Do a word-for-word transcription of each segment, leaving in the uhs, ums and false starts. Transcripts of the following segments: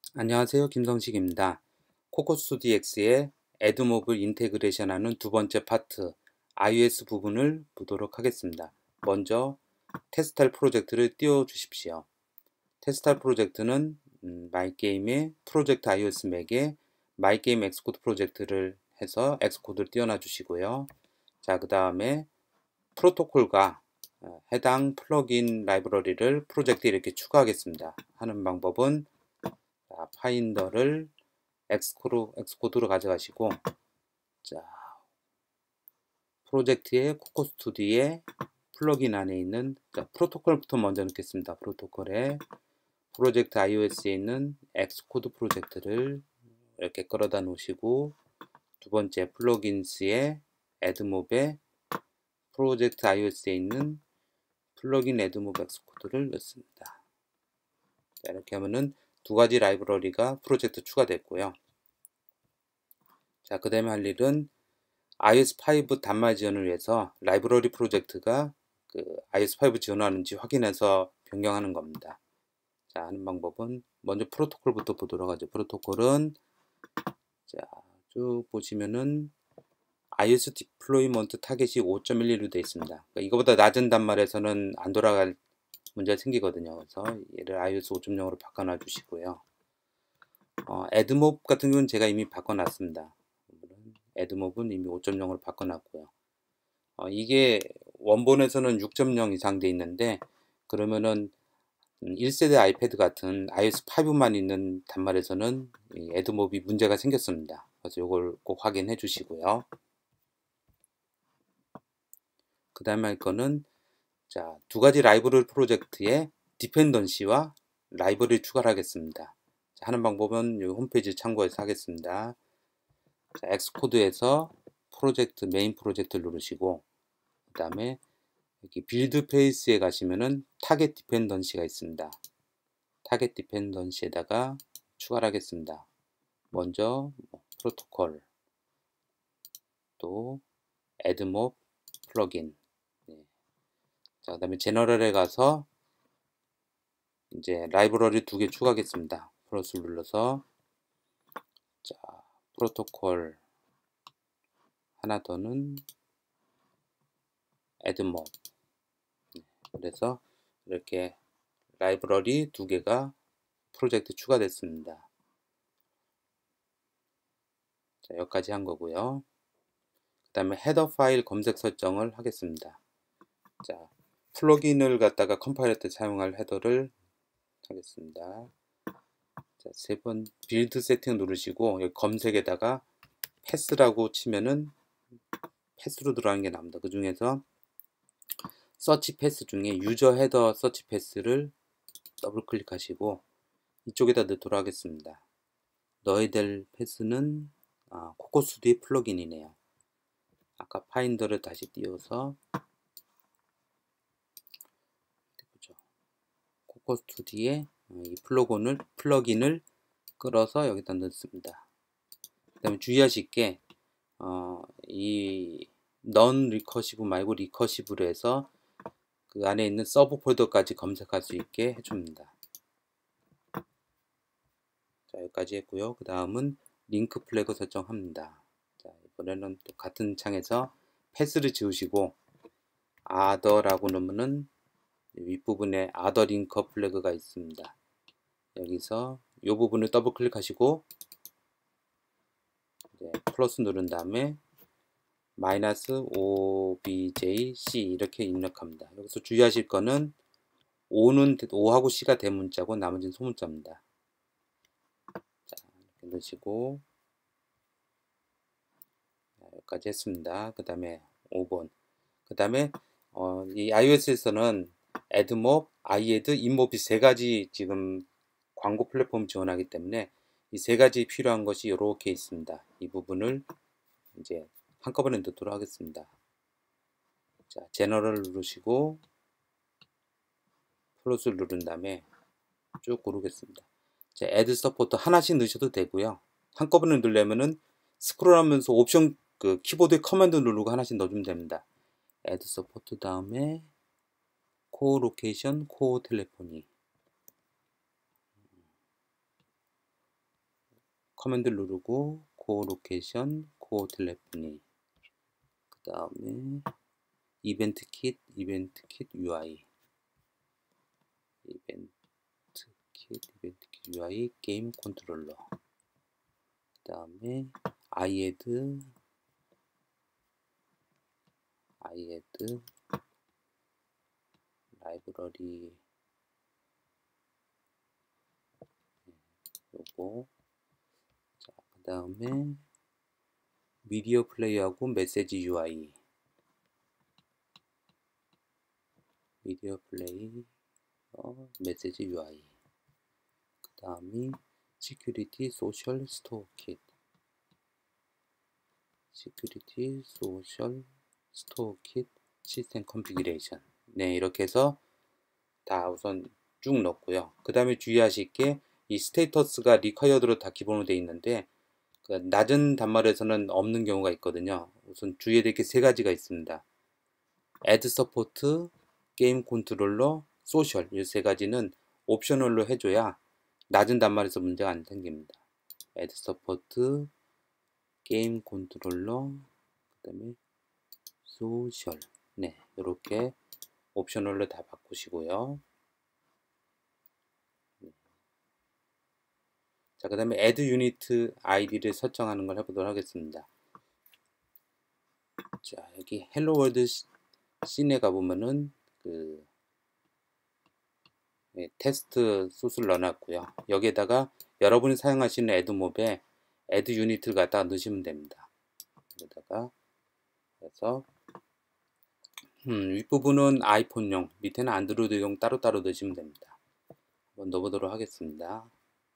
안녕하세요. 김성식입니다. 코코스투디엑스의 애드몹을 인테그레이션하는 두 번째 파트 iOS 부분을 보도록 하겠습니다. 먼저 테스트할 프로젝트를 띄워 주십시오. 테스트할 프로젝트는 음, 마이게임의 프로젝트 iOS 맥에 마이게임 엑스코드 프로젝트를 해서 엑스코드를 띄워놔 주시고요. 자, 그 다음에 프로토콜과 어, 해당 플러그인 라이브러리를 프로젝트에 이렇게 추가하겠습니다. 하는 방법은 자, 파인더를 엑스코드, 엑스코드로 가져가시고, 자, 프로젝트의 코코스투디오의 플러그인 안에 있는 자, 프로토콜부터 먼저 넣겠습니다. 프로토콜에 프로젝트 iOS에 있는 엑스코드 프로젝트를 이렇게 끌어다 놓으시고, 두 번째 플러그인스의 애드몹에 프로젝트 iOS에 있는 플러그인 애드몹 엑스코드를 넣습니다. 자, 이렇게 하면은 두 가지 라이브러리가 프로젝트 추가됐고요. 자, 그 다음에 할 일은 아이오에스 파이브 단말 지원을 위해서 라이브러리 프로젝트가 그 아이오에스 파이브 지원하는지 확인해서 변경하는 겁니다. 자, 하는 방법은 먼저 프로토콜부터 보도록 하죠. 프로토콜은 자, 쭉 보시면은 iOS 디플로이먼트 타겟이 오 점 일이로 되어 있습니다. 그러니까 이거보다 낮은 단말에서는 안 돌아갈 문제가 생기거든요. 그래서 얘를 iOS 오 점 영으로 바꿔놔 주시고요. 어, 애드몹 같은 경우는 제가 이미 바꿔놨습니다. 애드몹은 이미 오 점 영으로 바꿔놨고요. 어, 이게 원본에서는 육 점 영 이상 돼 있는데 그러면은 일 세대 아이패드 같은 아이오에스 파이브만 있는 단말에서는 이 애드몹이 문제가 생겼습니다. 그래서 이걸 꼭 확인해 주시고요. 그 다음에 할 거는 자, 두 가지 라이브러리 프로젝트에 디펜던시와 라이브러리 추가를 하겠습니다. 자, 하는 방법은 이 홈페이지 참고해서 하겠습니다. 자, 엑스코드에서 프로젝트 메인 프로젝트를 누르시고 그 다음에 여기 빌드 페이스에 가시면은 타겟 디펜던시가 있습니다. 타겟 디펜던시에다가 추가를 하겠습니다. 먼저 뭐, 프로토콜 또 애드몹 플러그인 네. 자, 그 다음에 제너럴에 가서 이제 라이브러리 두 개 추가하겠습니다. 플러스 눌러서 자, 프로토콜 하나 더는 애드몹 네. 그래서 이렇게 라이브러리 두 개가 프로젝트 추가됐습니다. 자, 여기까지 한 거고요. 그 다음에 헤더 파일 검색 설정을 하겠습니다. 자, 플러그인을 갖다가 컴파일할 때 사용할 헤더를 하겠습니다. 자, 세 번 빌드 세팅 누르시고 여기 검색에다가 패스라고 치면은 패스로 들어가는 게 나옵니다. 그 중에서 서치 패스 중에 유저 헤더 서치 패스를 더블 클릭하시고 이쪽에다 넣도록 하겠습니다. 넣어야 될 패스는 아, 코코스튜디오 플러그인이네요. 아까 파인더를 다시 띄워서 코코스튜디오에 이 플러그인을, 플러그인을 끌어서 여기다 넣습니다. 그 다음에 주의하실 게 어, 이 non 리커시브 말고 리커시브로 해서 그 안에 있는 서브 폴더까지 검색할 수 있게 해줍니다. 자, 여기까지 했고요. 그 다음은 링크 플래그 설정합니다. 자, 이번에는 또 같은 창에서 패스를 지우시고 other라고 넣으면은 윗부분에 other 링크 플래그가 있습니다. 여기서 이 부분을 더블 클릭하시고 이제 플러스 누른 다음에 마이너스 오비제이씨 이렇게 입력합니다. 여기서 주의하실 거는 O는 O하고 C가 대문자고 나머지는 소문자입니다. 자, 이렇게 넣으시고 여기까지 했습니다. 그 다음에 오 번 그 다음에 어, 이 iOS에서는 애드몹, iAd, 인몹이 세 가지 지금 광고 플랫폼 지원하기 때문에 이 세 가지 필요한 것이 이렇게 있습니다. 이 부분을 이제 한꺼번에 넣도록 하겠습니다. 자, 제너럴 누르시고 플러스를 누른 다음에 쭉 고르겠습니다. 자, 애드 서포터 하나씩 넣으셔도 되고요. 한꺼번에 누르려면은 스크롤하면서 옵션 그 키보드에 커맨드 누르고 하나씩 넣어주면 됩니다. 애드 서포트 다음에 코어 로케이션, 코어 텔레포니 커맨드 누르고 고 로케이션, 고 텔레포니, 그 다음에 이벤트 킷, 이벤트 킷 유아이, 이벤트 킷, 이벤트 킷 유아이, 게임 컨트롤러, 그 다음에 아이애드, 아이애드, 라이브러리, 요거. 자, 그 다음에 미디어 플레이하고 메시지 유아이, 미디어 플레이, 어, 메시지 유아이, 그 다음이 시큐리티 소셜 스토어 킷, 시큐리티 소셜 스토어 킷 시스템 컨피그레이션. 네, 이렇게 해서 다 우선 쭉 넣고요. 그 다음에 주의하실 게 이 스테이터스가 리콰이어드로 다 기본으로 되어 있는데 그 낮은 단말에서는 없는 경우가 있거든요. 우선 주의해야 될 게 세 가지가 있습니다. Add Support, 게임 컨트롤러, 소셜, 이 세 가지는 옵셔널로 해줘야 낮은 단말에서 문제가 안 생깁니다. Add Support, 게임 컨트롤러, 그 다음에 소셜. 네, 이렇게 옵셔널로 다 바꾸시고요. 자, 그 다음에 add unit 아이디를 설정하는 걸 해보도록 하겠습니다. 자, 여기 헬로 월드 씬에 가보면은 그 네, 테스트 소스를 넣어놨고요. 여기에다가 여러분이 사용하시는 애드몹에 add unit를 갖다가 넣으시면 됩니다. 여기다가 그래서 음, 윗부분은 아이폰용, 밑에는 안드로이드용 따로따로 넣으시면 됩니다. 한번 넣어보도록 하겠습니다.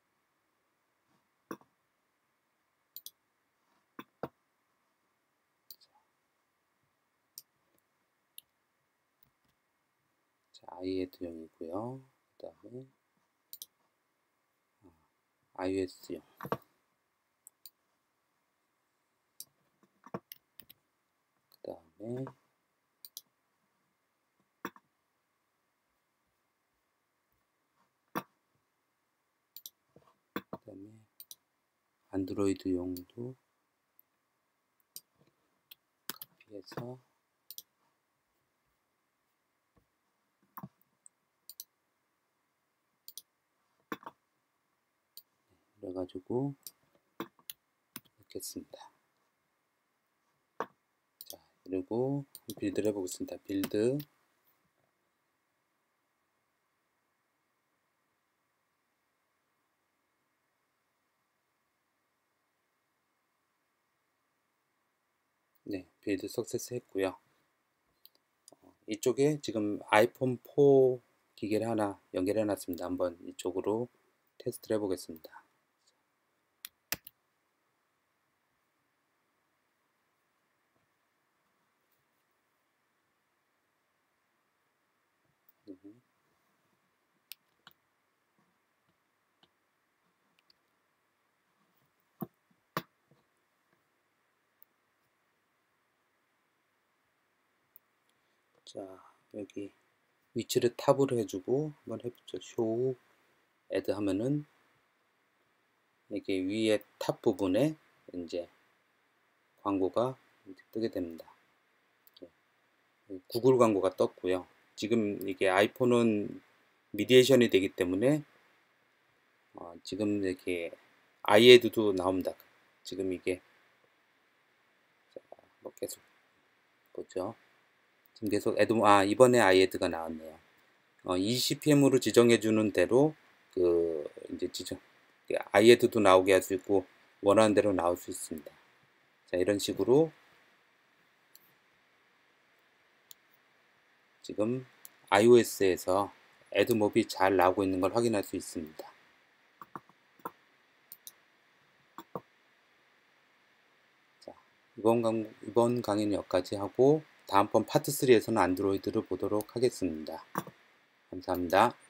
아이애드용이고요. 그 다음에 iOS용, 그 다음에 그 다음에 안드로이드용도 카피해서 그래가지고 넣겠습니다. 자, 그리고 빌드를 해보겠습니다. 빌드, 네, 빌드 석세스 했고요. 어, 이쪽에 지금 아이폰 사 기계를 하나 연결해 놨습니다. 한번 이쪽으로 테스트를 해보겠습니다. 자, 여기 위치를 탑으로 해주고 한번 해보죠. 쇼 애드 하면은 이게 위에 탑 부분에 이제 광고가 이제 뜨게 됩니다. 구글 광고가 떴고요. 지금 이게 아이폰은 미디에이션이 되기 때문에 어, 지금 이렇게 아이애드도 나옵니다. 지금 이게 자, 뭐 계속 보죠. 지금 계속 애드, 아 이번에 아이애드가 나왔네요. 어, 이십 피엠으로 지정해주는 대로 그 이제 지정 아이애드도 나오게 할 수 있고 원하는 대로 나올 수 있습니다. 자, 이런 식으로 지금 iOS에서 애드몹이 잘 나오고 있는 걸 확인할 수 있습니다. 자, 이번, 강, 이번 강의는 여기까지 하고 다음번 파트 삼에서는 안드로이드를 보도록 하겠습니다. 감사합니다.